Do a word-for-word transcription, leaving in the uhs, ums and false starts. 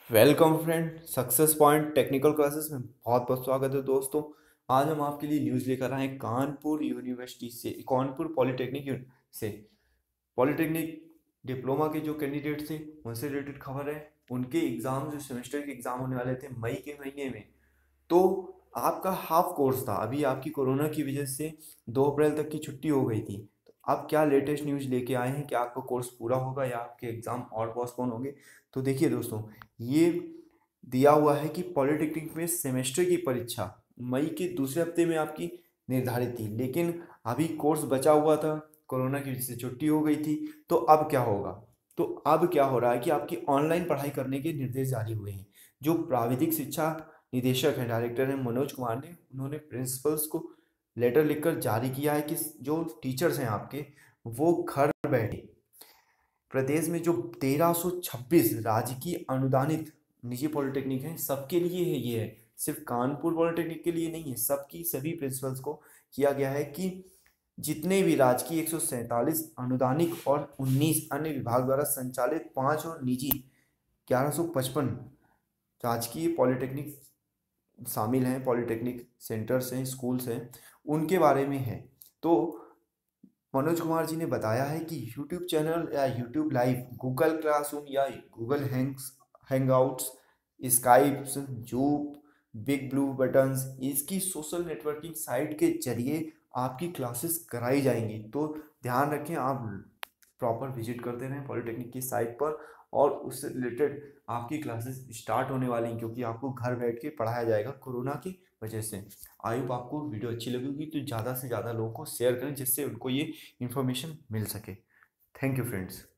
Welcome friend, success point technical classes में बहुत बहुत स्वागत है दोस्तों। आज हम आपके लिए न्यूज़ लेकर आए हैं कानपुर यूनिवर्सिटी से, कानपुर पॉलिटेक्निक यून- से पॉलिटेक्निक डिप्लोमा के जो कैंडिडेट थे उनसे रिलेटेड खबर है। उनके एग्ज़ाम, जो सेमेस्टर के एग्ज़ाम होने वाले थे मई के महीने में, तो आपका हाफ कोर्स था। अभी आपकी कोरोना की वजह से दो अप्रैल तक की छुट्टी हो गई थी। तो अब क्या लेटेस्ट न्यूज़ लेके आए हैं कि आपका कोर्स पूरा होगा या आपके एग्ज़ाम और पोस्टपोन होंगे। तो देखिए दोस्तों, ये दिया हुआ है कि पॉलिटेक्निक में सेमेस्टर की परीक्षा मई के दूसरे हफ्ते में आपकी निर्धारित थी, लेकिन अभी कोर्स बचा हुआ था, कोरोना की वजह से छुट्टी हो गई थी। तो अब क्या होगा? तो अब क्या हो रहा है कि आपकी ऑनलाइन पढ़ाई करने के निर्देश जारी हुए हैं। जो प्राविधिक शिक्षा निदेशक हैं, डायरेक्टर हैं मनोज कुमार ने, उन्होंने प्रिंसिपल्स को लेटर लिखकर जारी किया है कि जो टीचर्स हैं आपके, वो घर बैठे प्रदेश में जो तेरह सौ छब्बीस राजकीय अनुदानित निजी पॉलिटेक्निक हैं, सबके लिए है। ये है, सिर्फ कानपुर पॉलिटेक्निक के लिए नहीं है, सबकी सभी प्रिंसिपल्स को किया गया है कि जितने भी राजकीय एक सौ सैंतालीस अनुदानिक और उन्नीस अन्य विभाग द्वारा संचालित पाँच और निजी ग्यारह सौ पचपन राजकीय पॉलिटेक्निक शामिल हैं, पॉलिटेक्निक सेंटर्स हैं, स्कूल्स हैं, उनके बारे में है। तो मनोज कुमार जी ने बताया है कि यूट्यूब चैनल या यूट्यूब लाइव, गूगल क्लासरूम या Google hangs hangouts, Skypes, Zoom, big blue buttons, इसकी सोशल नेटवर्किंग साइट के जरिए आपकी क्लासेस कराई जाएंगी। तो ध्यान रखें, आप प्रॉपर विजिट करते रहें पॉलिटेक्निक की साइट पर, और उससे रिलेटेड आपकी क्लासेस स्टार्ट होने वाली हैं, क्योंकि आपको घर बैठ के पढ़ाया जाएगा कोरोना की वजह से। आई होप आपको वीडियो अच्छी लगेगी, तो ज़्यादा से ज़्यादा लोगों को शेयर करें जिससे उनको ये इन्फॉर्मेशन मिल सके। Thank you friends.